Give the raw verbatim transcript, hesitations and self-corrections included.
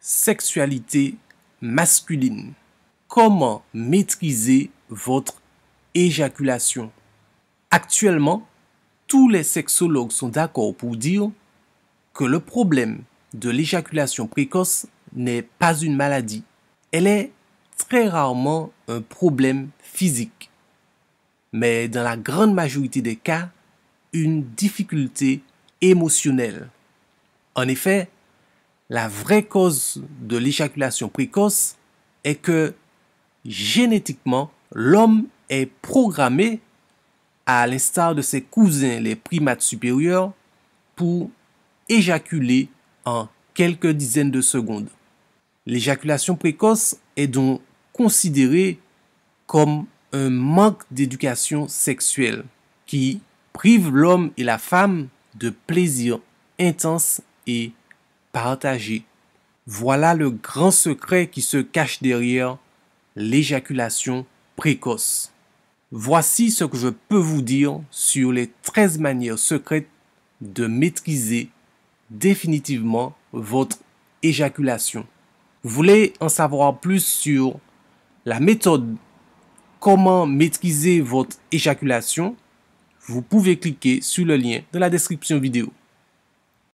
Sexualité masculine. Comment maîtriser votre éjaculation? Actuellement, tous les sexologues sont d'accord pour dire que le problème de l'éjaculation précoce n'est pas une maladie. Elle est très rarement un problème physique, mais dans la grande majorité des cas, une difficulté émotionnelle. En effet, la vraie cause de l'éjaculation précoce est que génétiquement, l'homme est programmé, à l'instar de ses cousins les primates supérieurs, pour éjaculer en quelques dizaines de secondes. L'éjaculation précoce est donc considérée comme un manque d'éducation sexuelle qui prive l'homme et la femme de plaisir intense et partagé. Voilà le grand secret qui se cache derrière l'éjaculation précoce. Voici ce que je peux vous dire sur les treize manières secrètes de maîtriser définitivement votre éjaculation. Vous voulez en savoir plus sur la méthode comment maîtriser votre éjaculation? Vous pouvez cliquer sur le lien de la description vidéo.